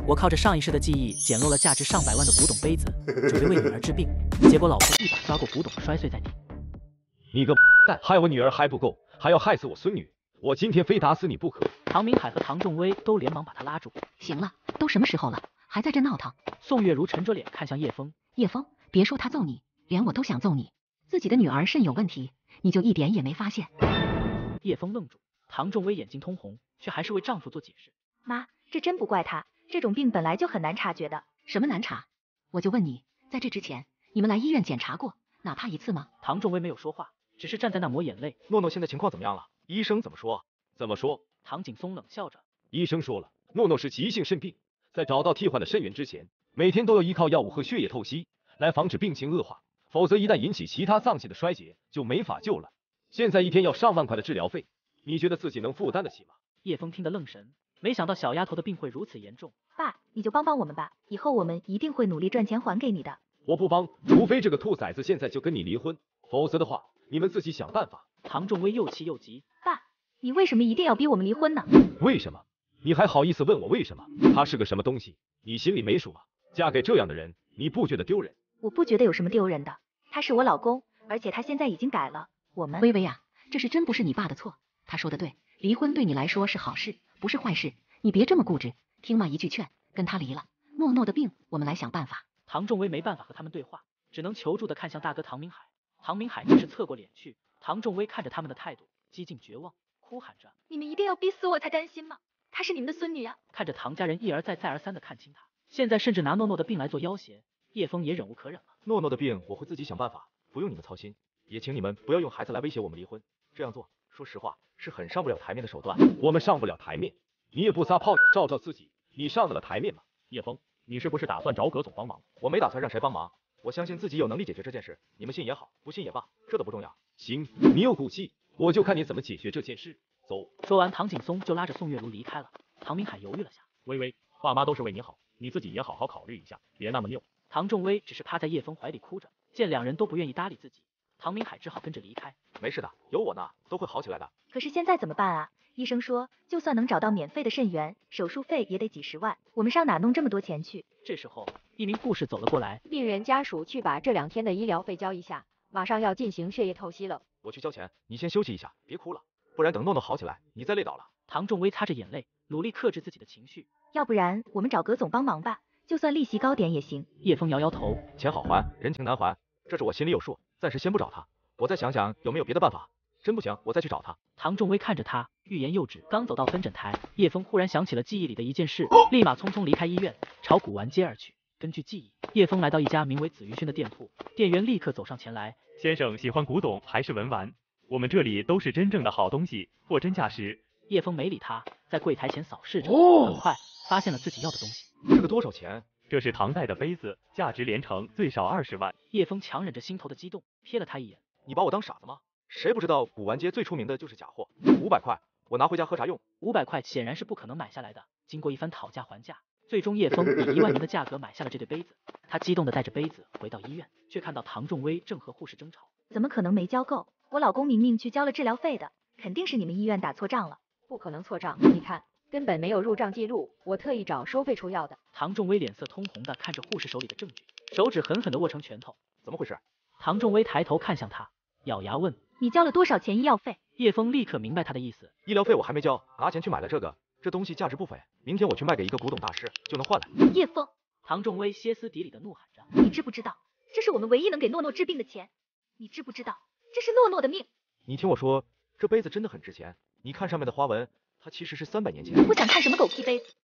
我靠着上一世的记忆，捡漏了价值上百万的古董杯子，准备为女儿治病，结果老婆一把抓过古董，摔碎在地。 你个蛋，害我女儿还不够，还要害死我孙女！我今天非打死你不可！ 唐明海和唐仲威都连忙把他拉住。 行了，都什么时候了，还在这闹腾？ 宋月如沉着脸看向叶枫。 叶枫，别说他揍你，连我都想揍你。自己的女儿肾有问题，你就一点也没发现？ 叶枫愣住，唐仲威眼睛通红，却还是为丈夫做解释。 妈，这真不怪他，这种病本来就很难察觉的。 什么难查？我就问你，在这之前，你们来医院检查过，哪怕一次吗？ 唐仲威没有说话，只是站在那抹眼泪。 诺诺现在情况怎么样了？医生怎么说？ 怎么说？ 唐景松冷笑着， 医生说了，诺诺是急性肾病，在找到替换的肾源之前，每天都要依靠药物和血液透析来防止病情恶化，否则一旦引起其他脏器的衰竭，就没法救了。现在一天要上万块的治疗费，你觉得自己能负担得起吗？ 叶枫听得愣神，没想到小丫头的病会如此严重。 爸，你就帮帮我们吧，以后我们一定会努力赚钱还给你的。 我不帮，除非这个兔崽子现在就跟你离婚，否则的话，你们自己想办法。 唐仲威又气又急。 爸，你为什么一定要逼我们离婚呢？ 为什么？你还好意思问我为什么？他是个什么东西？你心里没数吗？嫁给这样的人，你不觉得丢人？ 我不觉得有什么丢人的，他是我老公，而且他现在已经改了。我们微微啊，这是真不是你爸的错，他说的对，离婚对你来说是好事，不是坏事，你别这么固执，听妈一句劝，跟他离了。诺诺的病，我们来想办法。 唐仲威没办法和他们对话，只能求助的看向大哥唐明海。唐明海只是侧过脸去，唐仲威看着他们的态度，几近绝望，哭喊着： 你们一定要逼死我才甘心吗？她是你们的孙女啊！ 看着唐家人一而再再而三的看清他，现在甚至拿诺诺的病来做要挟，叶枫也忍无可忍了。 诺诺的病我会自己想办法，不用你们操心，也请你们不要用孩子来威胁我们离婚，这样做，说实话是很上不了台面的手段。 我们上不了台面，你也不撒泡照照自己，你上得了台面吗？ 叶枫，你是不是打算找葛总帮忙？ 我没打算让谁帮忙，我相信自己有能力解决这件事，你们信也好，不信也罢，这都不重要。 行，你有骨气，我就看你怎么解决这件事。走。 说完，唐景松就拉着宋月如离开了。唐明海犹豫了下， 微微，爸妈都是为你好，你自己也好好考虑一下，别那么拗。 唐仲威只是趴在叶枫怀里哭着，见两人都不愿意搭理自己，唐明海只好跟着离开。 没事的，有我呢，都会好起来的。 可是现在怎么办啊？医生说，就算能找到免费的肾源，手术费也得几十万，我们上哪弄这么多钱去？ 这时候，一名护士走了过来， 病人家属去把这2天的医疗费交一下，马上要进行血液透析了。 我去交钱，你先休息一下，别哭了，不然等诺诺好起来，你再累倒了。 唐仲威擦着眼泪，努力克制自己的情绪。 要不然我们找葛总帮忙吧，就算利息高点也行。 叶枫摇摇头， 钱好还，人情难还，这是我心里有数，暂时先不找他，我再想想有没有别的办法。真不行，我再去找他。 唐仲威看着他，欲言又止。刚走到分诊台，叶枫忽然想起了记忆里的一件事，立马匆匆离开医院，朝古玩街而去。根据记忆，叶枫来到一家名为紫云轩的店铺，店员立刻走上前来：“ 先生喜欢古董还是文玩？我们这里都是真正的好东西，货真价实。” 叶枫没理他，在柜台前扫视着，很快发现了自己要的东西。 这个多少钱？ 这是唐代的杯子，价值连城，最少20万。 叶枫强忍着心头的激动，瞥了他一眼：“ 你把我当傻子吗？谁不知道古玩街最出名的就是假货？500块，我拿回家喝茶用。 ”500块显然是不可能买下来的。经过一番讨价还价，最终叶枫以1万元的价格买下了这对杯子。他激动地带着杯子回到医院，却看到唐仲威正和护士争吵。 怎么可能没交够？我老公明明去交了治疗费的，肯定是你们医院打错账了。 不可能错账，你看根本没有入账记录，我特意找收费处要的。 唐仲威脸色通红的看着护士手里的证据，手指狠狠地握成拳头。 怎么回事？ 唐仲威抬头看向他，咬牙问：“ 你交了多少钱医药费？” 叶枫立刻明白他的意思， 医疗费我还没交，拿钱去买了这个，这东西价值不菲，明天我去卖给一个古董大师就能换来。 叶枫， 唐仲威歇斯底里的怒喊着：“ 你知不知道，这是我们唯一能给诺诺治病的钱？你知不知道，这是诺诺的命？” 你听我说，这杯子真的很值钱，你看上面的花纹，它其实是300年前。 我不想看什么狗屁杯子，